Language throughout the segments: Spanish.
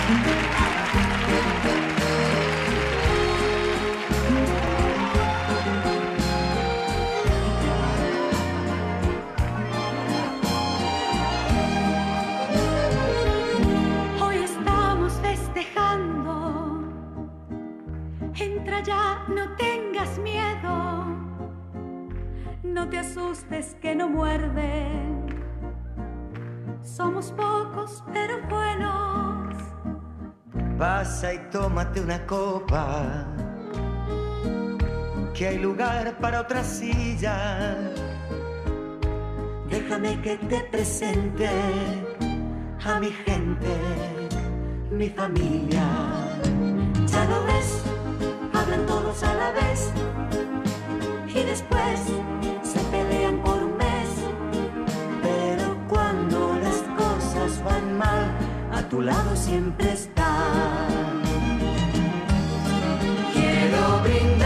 Hoy estamos festejando. Entra ya, no tengas miedo. No te asustes que no muerden. Somos pocos pero buenos. Pasa y tómate una copa, que hay lugar para otra silla. Déjame que te presente a mi gente, mi familia. Ya lo ves, hablan todos a la vez y después se pelean por un mes. Pero cuando las cosas van mal, a tu lado siempre está. Quiero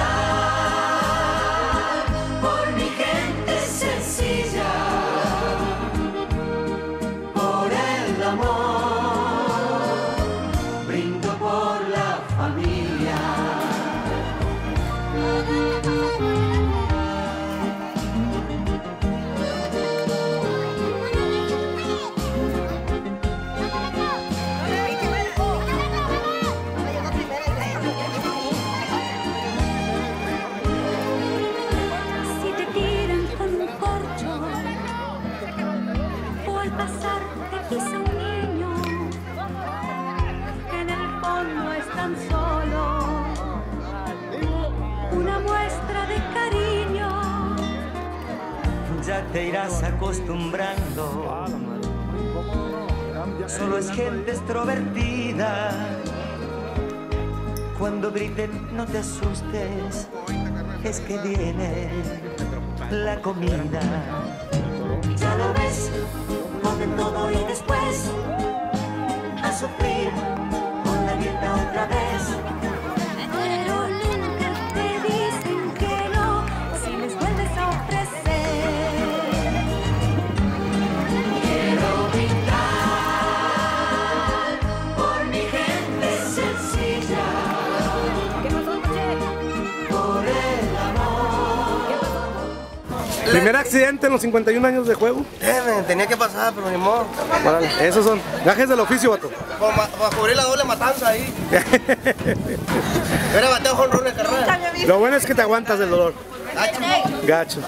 brindar por mi gente sencilla, por el amor, brindo por la familia. Si te tiran con un corcho o al pasar te pisa un niño, en el fondo es tan solo una muestra de cariño. Ya te irás acostumbrando, solo es gente extrovertida. Cuando griten no te asustes, es que viene la comida. Ya lo ves, comen todo y después a sufrir con la dieta otra vez. Pero nunca te dicen que no si les vuelves a ofrecer. Quiero brindar por mi gente sencilla, por el amor. Primer accidente en los 51 años de juego. Tenía que pasar, pero ni modo. Órale, esos son gajes del oficio, vato. Para cubrir la doble matanza ahí. Era bateo jonrón de carrera. Lo bueno es que te aguantas del dolor. Gacho.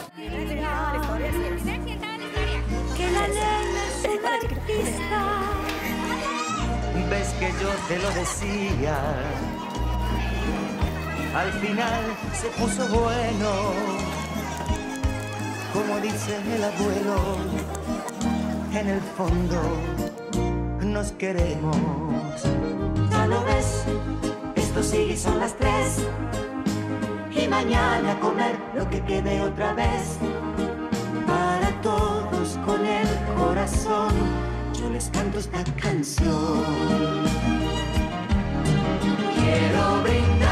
Que la nena se da artista. Ves que yo te lo decía, al final se puso bueno, como dice el abuelo, en el fondo nos queremos. Ya lo ves, esto sigue y son las 3, y mañana a comer lo que quede otra vez. Para todos con el corazón, yo les canto esta canción. Quiero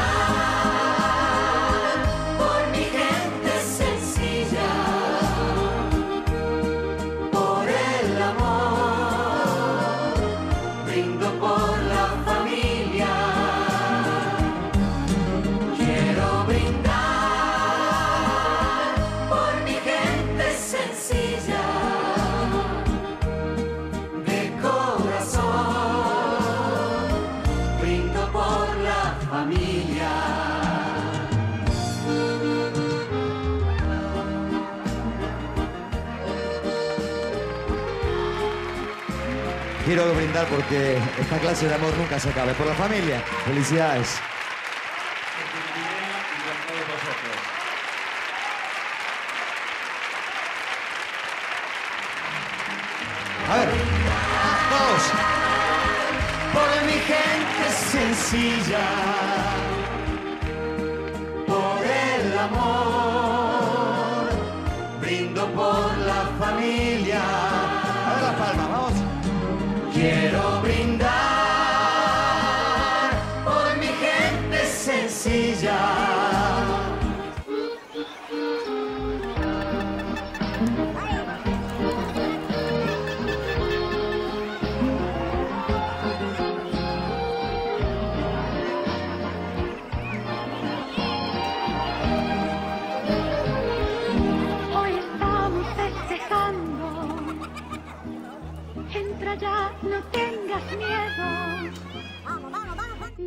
brindar por mi gente sencilla, por el amor, brindo por la familia. Quiero brindar por mi gente sencilla, de corazón, brindo por la familia. Quiero brindar porque esta clase de amor nunca se acabe. Por la familia, felicidades. A ver, todos. Por mi gente sencilla, por el amor, brindo por la familia. A ver la palma, vamos. Quiero brindar por mi gente sencilla.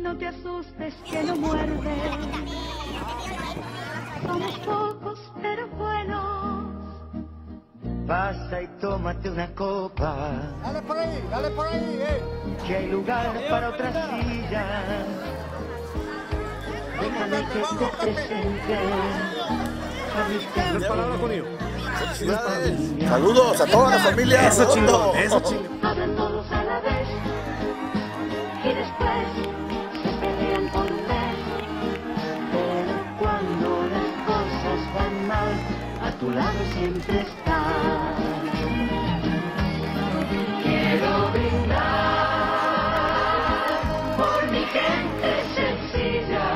No te asustes que no muerde. Somos pocos pero buenos. Pasa y tómate una copa. Dale por ahí, Que hay lugar para otra silla. Déjame que te presente a mis ¿Tres palabras conmigo? Saludos a toda la familia. Eso chingón, eso chingón. Hablan todos a la vez y después se pelean por un vez. Pero cuando las cosas van mal, a tu lado siempre está. Quiero brindar por mi gente sencilla,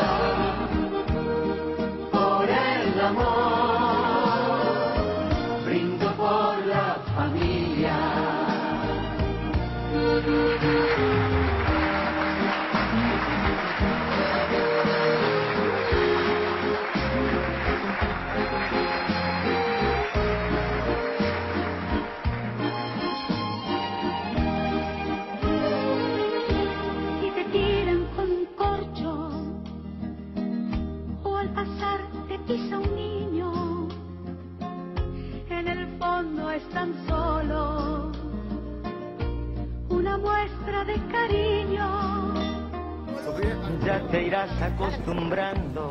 por el amor, brindo por la familia. Y te tiran con un corcho o al pasar te pisa un niño. En el fondo están solo una muestra de cariño. Ya te irás acostumbrando.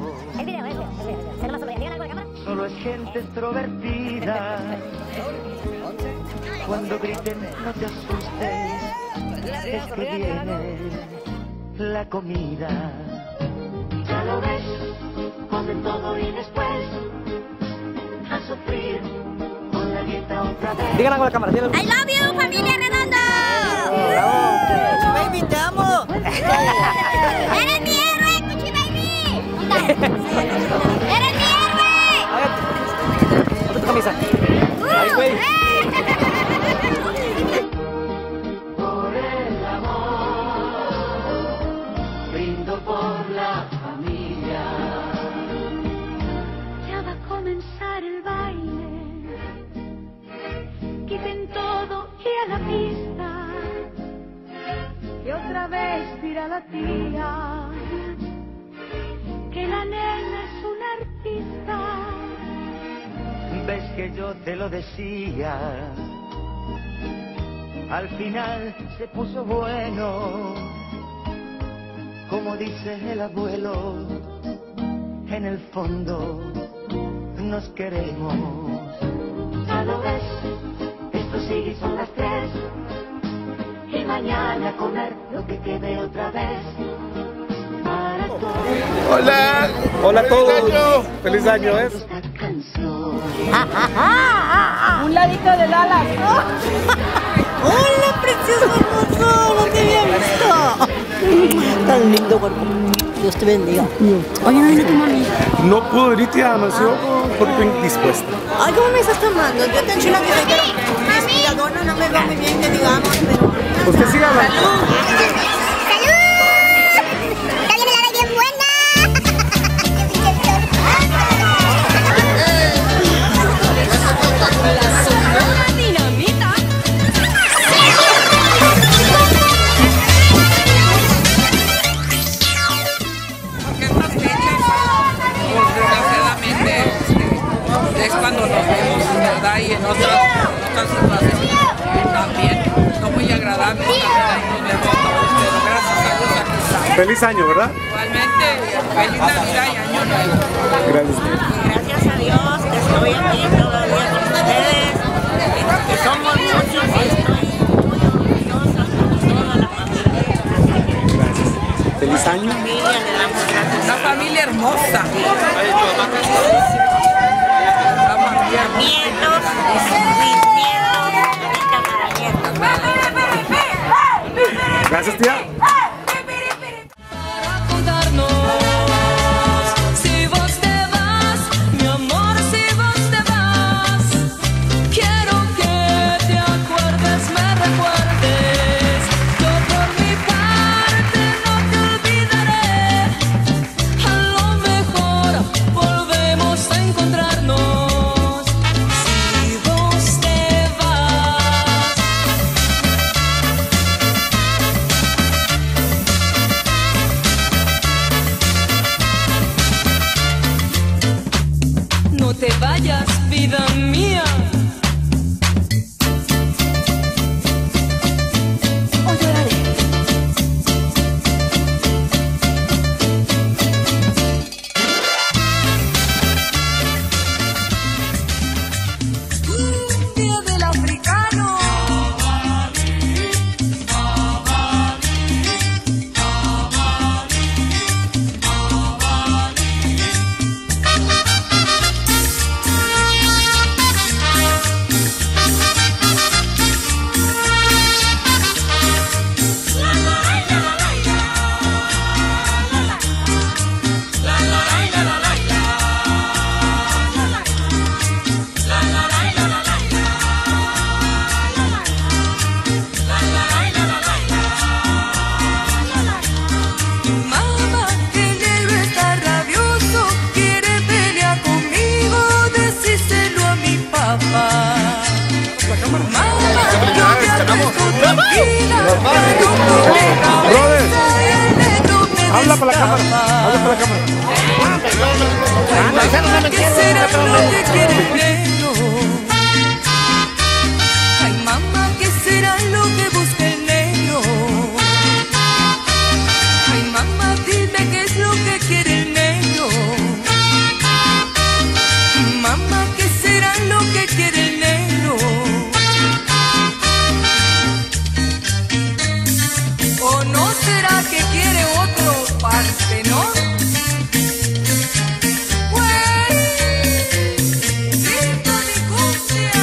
Solo es gente extrovertida. Cuando griten no te asustes, es que viene la comida. Ya lo ves, comen todo y después a sufrir con la dieta otra vez. Digan algo a la cámara. I love you, familia Redondo. Baby, te amo. Eres mi héroe, Cuchi Baby. Eres mi héroe. Ponte tu camisa. Ay, güey. Por el amor, brindo por la familia. Ya va a comenzar el baile. Quiten todo y a la pista. Y otra vez dirá la tía que la nena es una artista. Ves que yo te lo decía. Al final se puso bueno. Como dice el abuelo, en el fondo nos queremos. Ya lo ves, esto sigue y son las 3. Y mañana a comer lo que quede otra vez. Para todos. Hola. Hola a todos. Feliz año, ¿eh? Esta canción. Un ladito de Dallas. Hola, precioso hermoso, no te había visto. Tan lindo cuerpo. Dios te bendiga. Oye, no vino tu mami. No pudo venir, tía, nació porque indispuesta. Ay, ¿cómo me estás tomando? Yo tan chula que soy, pero respiradora no me va muy bien, que digamos, pero... Usted siga hablando. ¡Salud! ¡Ya viene la hora bien buena! ¡Dinamita! Porque estas fechas, desgraciadamente, es cuando nos vemos, ¿verdad? Y en otras situaciones también, no muy agradables, también ahí nos vemos a todos, pero gracias a Dios aquí estamos. Feliz año, ¿verdad? Igualmente, feliz Navidad y Año Nuevo. Gracias. Gracias a Dios que estoy aquí todavía con ustedes, que somos muchos y estoy muy orgullosa con toda la familia. Feliz año. Familia, le damos gracias Una familia hermosa. Una familia hermosa. nietos, bisnietos, tataranietos. Gracias, tía. Si vos te vas, mi amor, si vos te vas, quiero que te acuerdes, me recuerdes. Yo por mi parte no te olvidaré. A lo mejor volvemos a encontrarnos. Si vos te vas. vayas, vida mía. O lloraré. Día del africano. Mamá, el negro está rabioso, quiere pelear conmigo, decíselo a mi papá. Mamá, yo te acuesto tranquila, pero no me Brother, cabeza, el negro me habla para la cámara, destapa. habla para la cámara. ¿Qué será lo que quiere el negro? Ay, mamá, ¿qué será lo que busca el negro? Ay, mamá, dime qué es lo que quiere el negro. Mamá, ¿qué será lo que quiere el negro? ¿O no será que quiere otro partenón? ¡Grita mi cumbia!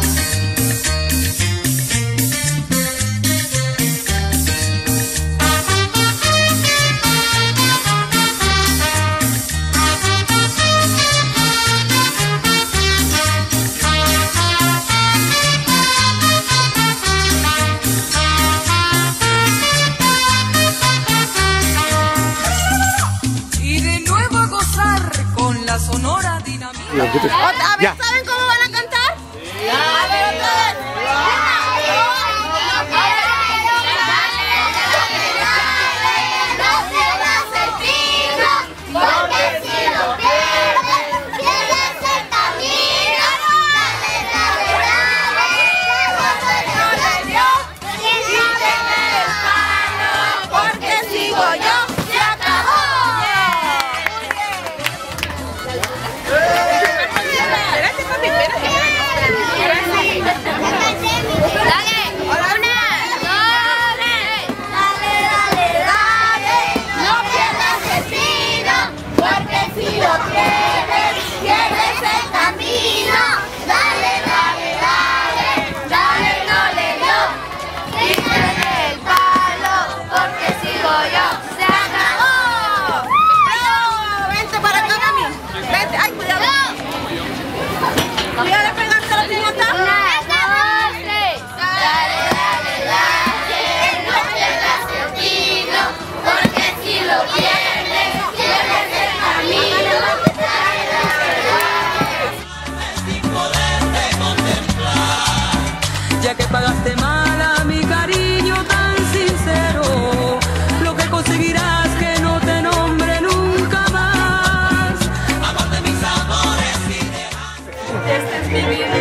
Y de nuevo a gozar con la sonora dinamita. A ver, Ya. ¿saben cómo van a cantar? A ver, otra vez. Porque si lo pierdes, pierdes el camino. Dale, dale, dale, no le dio. Quíteme el palo, porque sigo yo. ¡Se acabó! Dale, una, dos, tres. Dale, dale, dale, no pierdas el tiro, porque si lo pierdes, pierdes el camino. Dale, dale, dale, dale, no le dio. Quítame el palo, porque sigo yo. ¡Se acabó! ¡Bravo! Vente para acá, mami. Vente. Ay, cuidado. Cuidado de pegarte la pilota. Una, dos, tres. Dale, dale, dale, no pierdas el tiro, porque si lo pierdes, pierdes el camino. Dale, dale, dale. Ya que pagaste mal a mi cariño tan sincero, lo que conseguirás que no te nombre nunca más. Amor de mis amores, esta es mi vida.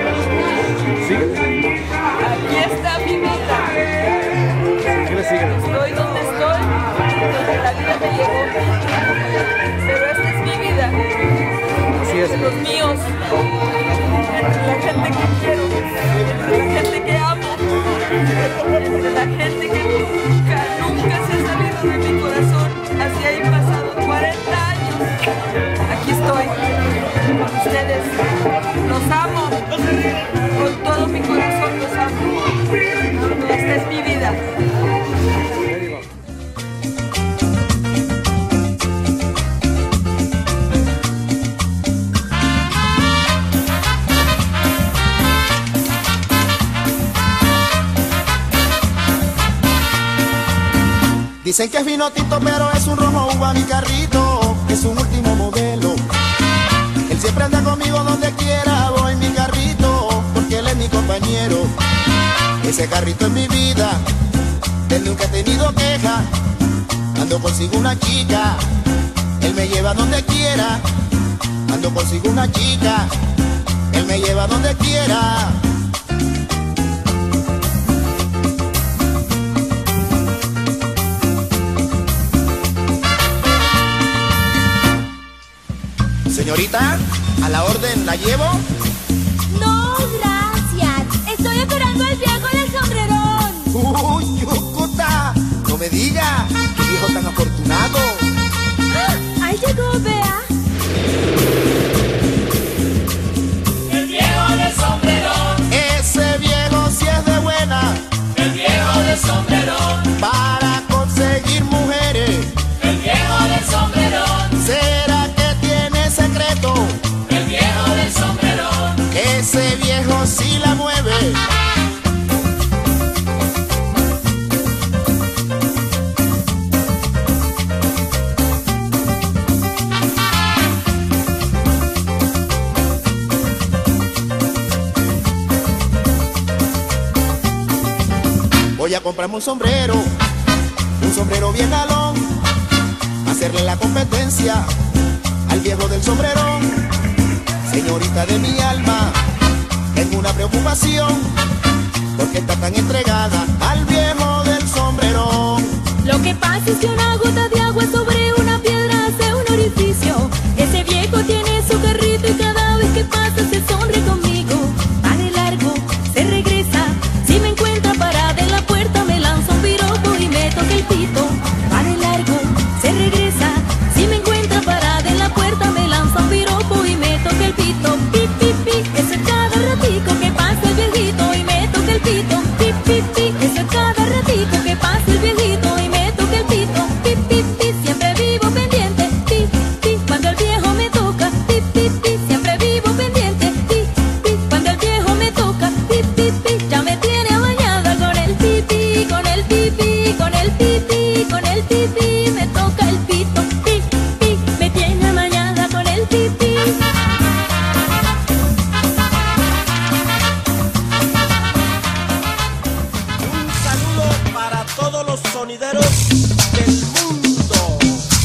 Aquí está mi vida. ¿Qué le sigue? Estoy donde estoy, donde la vida me llevó. Pero esta es mi vida. Así es. Los míos, entre la gente que quiero, entre la gente que amo, entre la gente que nunca se ha salido de mi corazón. Así han pasado 40 años. Aquí estoy, con ustedes. Los amo, con todo mi corazón los amo. Esta es mi vida. Dicen que es vino tinto, pero es un rojo uva mi carrito, es un último modelo. Él siempre anda conmigo donde quiera, voy mi carrito, porque él es mi compañero. Ese carrito es mi vida, él nunca ha tenido queja. Cuando consigo una chica, él me lleva donde quiera. Cuando consigo una chica, él me lleva donde quiera. Señorita, a la orden, ¿la llevo? No, gracias. Estoy esperando al viejo del sombrerón. ¡Uy, Yucuta! No me diga, qué viejo tan afortunado. ¡Ah! Ahí llegó, vea. El viejo del sombrerón, Ese viejo sí es de buena el viejo del sombrerón, para conseguir mujeres. el viejo del sombrerón, ¿Será que tiene secreto? el viejo del sombrerón. Ese viejo sí la mueve. Voy a comprarme un sombrero bien galón, hacerle la competencia al viejo del sombrerón. Señorita de mi alma, tengo una preocupación, porque está tan entregada al viejo del sombrerón. Lo que pasa es que una gota de agua sobre una piedra hace un orificio. Ese viejo tiene su carrito y cada vez que pasa se sonríe conmigo. Va de largo, se regresa. Si me encuentra parada en la puerta me lanza un piropo y me toca el pito. Va de largo, se regresa. Si me encuentra parada en la puerta me lanza un piropo y me toca el pito. Pi, pi, pi, eso es cada ratico que pasa el viejito y me toca el pito. Pi, pi, pi, eso es cada ratico que pasa el viejito y me toca el pito. Pi, pi, pi, siempre vivo pendiente. Pi, pi, cuando el viejo me toca. Pi, pi, pi, siempre vivo pendiente. Pi, pi, cuando el viejo me toca. Pi, pi, pi, ya me tiene amañada con el pipi, con el pipi, con el pipi, con el pipi, me toca el pito. Pi, pi, me tiene amañada con el pipi. Un saludo para todos los sonideros del mundo.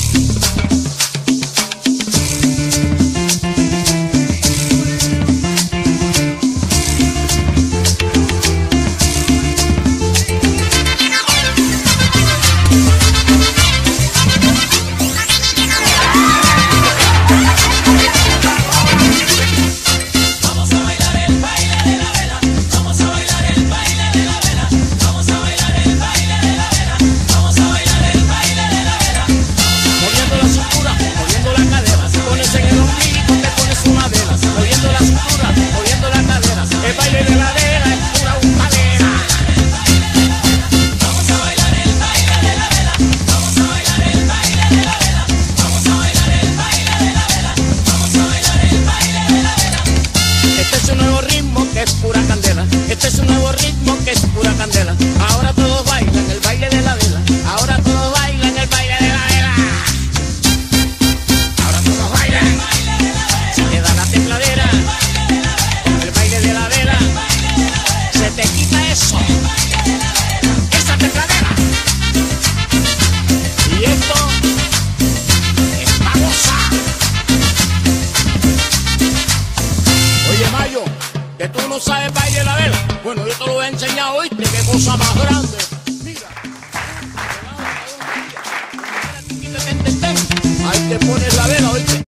Vamos a bailar el baile de la vela, vamos a bailar el baile de la vela, vamos a bailar el baile de la vela, vamos a bailar el baile de la vela. Moviendo la cintura, moviendo la cadera. Si pones en el ombligo te pones una vela. Moviendo la cintura, moviendo la cadera. El baile de la vela es pura humadera. Vamos a bailar el baile de la vela, vamos a bailar el baile de la vela, vamos a bailar el baile de la vela, vamos a bailar el baile de la vela. Este es un nuevo ritmo que es pura candela. Este es un nuevo ritmo que es pura candela. Ahora todos bailan el baile de la vela. Ahora todos bailan el baile de la vela. Ahora todos bailan. Se te da la tembladera. Con el baile de la vela. Se te quita eso. Esa tembladera. Y esto es para gozar. Oye, Mayo, que tú no sabes baile de la vela. Bueno, yo te lo voy a enseñar hoy. ¿De qué cosa más grande? Mira. Ahí te pones la vela, hoy